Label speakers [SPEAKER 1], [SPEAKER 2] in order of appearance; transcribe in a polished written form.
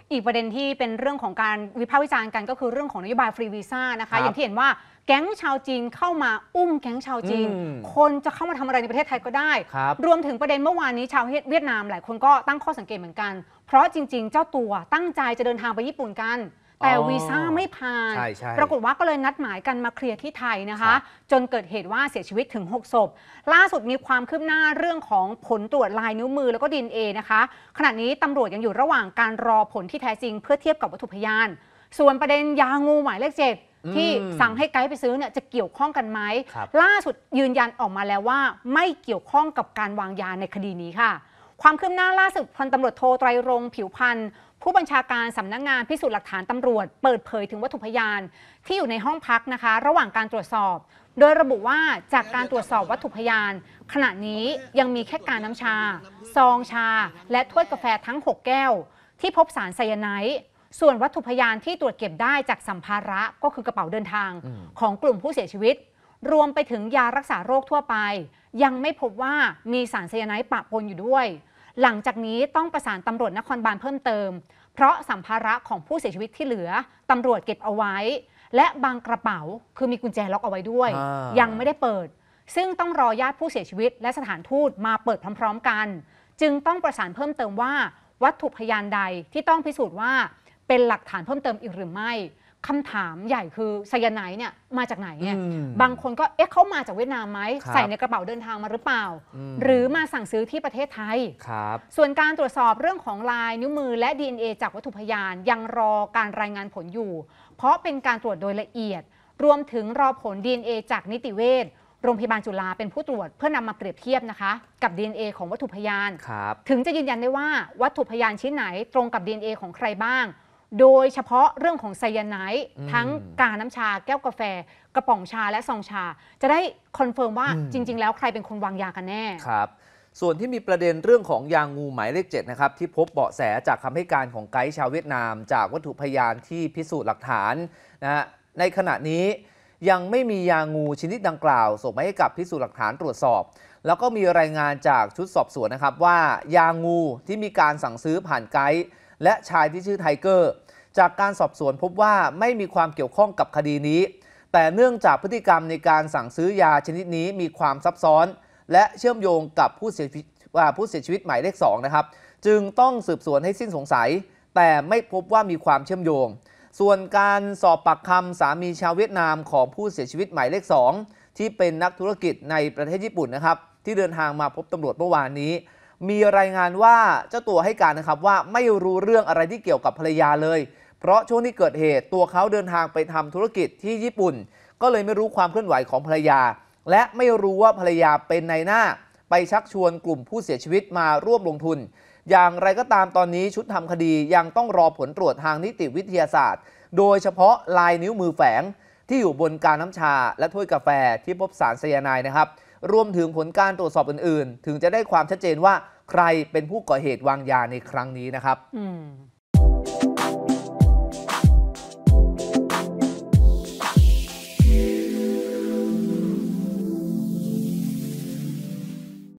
[SPEAKER 1] อีกประเด็นที่เป็นเรื่องของการวิพากษ์วิจารณ์กันก็คือเรื่องของนโยบายฟรีวีซ่านะคะอย่างที่เห็นว่าแก๊งชาวจีนเข้ามาอุ้มแก๊งชาวจีนคนจะเข้ามาทำอะไรในประเทศไทยก็ได้รวมถึงประเด็นเมื่อวานนี้ชาวเวียดนามหลายคนก็ตั้งข้อสังเกตเหมือนกันเพราะจริงๆเจ้าตัวตั้งใจจะเดินทางไปญี่ปุ่นกันแต่วีซ่าไม่ผ่านปรากฏว่าก็เลยนัดหมายกันมาเคลียร์ที่ไทยนะคะจนเกิดเหตุว่าเสียชีวิตถึง6 ศพล่าสุดมีความคืบหน้าเรื่องของผลตรวจลายนิ้วมือแล้วก็ DNA นะคะขณะนี้ตำรวจยังอยู่ระหว่างการรอผลที่แท้จริงเพื่อเทียบกับวัตถุพยานส่วนประเด็นยางูหมายเลข 7ที่สั่งให้ไกด์ไปซื้อเนี่ยจะเกี่ยวข้องกันไหมล่าสุดยืนยันออกมาแล้วว่าไม่เกี่ยวข้องกับการวางยาในคดีนี้ค่ะความคืบหน้าล่าสุดพันตำรวจโทไตรรงค์ผิวพันธ์ผู้บัญชาการสำนักงานพิสูจน์หลักฐานตำรวจเปิดเผยถึงวัตถุพยานที่อยู่ในห้องพักนะคะระหว่างการตรวจสอบโดยระบุว่าจากการตรวจสอบวัตถุพยานขณะนี้ยังมีแค่กาน้ำชาซองชาและถ้วยกาแฟทั้ง6 แก้วที่พบสารไซยาไนด์ส่วนวัตถุพยานที่ตรวจเก็บได้จากสัมภาระก็คือกระเป๋าเดินทางของกลุ่มผู้เสียชีวิตรวมไปถึงยารักษาโรคทั่วไปยังไม่พบว่ามีสารไซยาไนด์ปะปนอยู่ด้วยหลังจากนี้ต้องประสานตำรวจนครบาลเพิ่มเติมเพราะสัมภาระของผู้เสียชีวิตที่เหลือตำรวจเก็บเอาไว้และบางกระเป๋าคือมีกุญแจล็อกเอาไว้ด้วยยังไม่ได้เปิดซึ่งต้องรอญาติผู้เสียชีวิตและสถานทูตมาเปิดพร้อมๆกันจึงต้องประสานเพิ่มเติมว่าวัตถุพยานใดที่ต้องพิสูจน์ว่าเป็นหลักฐานเพิ่มเติมอีกหรือไม่คำถามใหญ่คือไซยาไนด์เนี่ยมาจากไหนเนี่ยบางคนก็เขามาจากเวียดนามไหมใส่ในกระเป๋าเดินทางมาหรือเปล่าหรือมาสั่งซื้อที่ประเทศไทยส่วนการตรวจสอบเรื่องของลายนิ้วมือและ DNA จากวัตถุพยานยังรอการรายงานผลอยู่เพราะเป็นการตรวจโดยละเอียดรวมถึงรอผล DNA จากนิติเวชโรงพยาบาลจุฬาเป็นผู้ตรวจเพื่อนำมาเปรียบเทียบนะคะกับ DNA ของวัตถุพยานถึงจะยืนยันได้ว่าวัตถุพยานชิ้นไหนตรงกับ DNA ของใครบ้างโดยเฉพาะเรื่องของไซยาไนด์ทั้งกาน้ำชาแก้วกาแฟกระป๋องชาและซองชาจะได้คอนเฟิร์มว่าจริงๆแล้วใครเป็นคนวางยากันแน่
[SPEAKER 2] ครับส่วนที่มีประเด็นเรื่องของยางูหมายเลข 7นะครับที่พบเบาะแสจากคำให้การของไกด์ชาวเวียดนามจากวัตถุพยานที่พิสูจน์หลักฐานนะฮะในขณะนี้ยังไม่มียางูชนิดดังกล่าวส่งมาให้กับพิสูจน์หลักฐานตรวจสอบแล้วก็มีรายงานจากชุดสอบสวนนะครับว่ายางูที่มีการสั่งซื้อผ่านไกด์และชายที่ชื่อไทเกอร์จากการสอบสวนพบว่าไม่มีความเกี่ยวข้องกับคดีนี้แต่เนื่องจากพฤติกรรมในการสั่งซื้อยาชนิดนี้มีความซับซ้อนและเชื่อมโยงกับผู้เสียชีวิตหมายเลข 2นะครับจึงต้องสืบสวนให้สิ้นสงสัยแต่ไม่พบว่ามีความเชื่อมโยงส่วนการสอบปากคำสามีชาวเวียดนามของผู้เสียชีวิตหมายเลข 2ที่เป็นนักธุรกิจในประเทศญี่ปุ่นนะครับที่เดินทางมาพบตำรวจเมื่อวานนี้มีรายงานว่าเจ้าตัวให้การนะครับว่าไม่รู้เรื่องอะไรที่เกี่ยวกับภรรยาเลยเพราะช่วงที่เกิดเหตุตัวเขาเดินทางไปทำธุรกิจที่ญี่ปุ่นก็เลยไม่รู้ความเคลื่อนไหวของภรรยาและไม่รู้ว่าภรรยาเป็นนายหน้าไปชักชวนกลุ่มผู้เสียชีวิตมาร่วมลงทุนอย่างไรก็ตามตอนนี้ชุดทำคดียังต้องรอผลตรวจทางนิติวิทยาศาสตร์โดยเฉพาะลายนิ้วมือแฝงที่อยู่บนกาน้ำชาและถ้วยกาแฟที่พบสารไซยาไนด์นะครับรวมถึงผลการตรวจสอบอื่นๆถึงจะได้ความชัดเจนว่าใครเป็นผู้ก่อเหตุวางยาในครั้งนี้นะครับ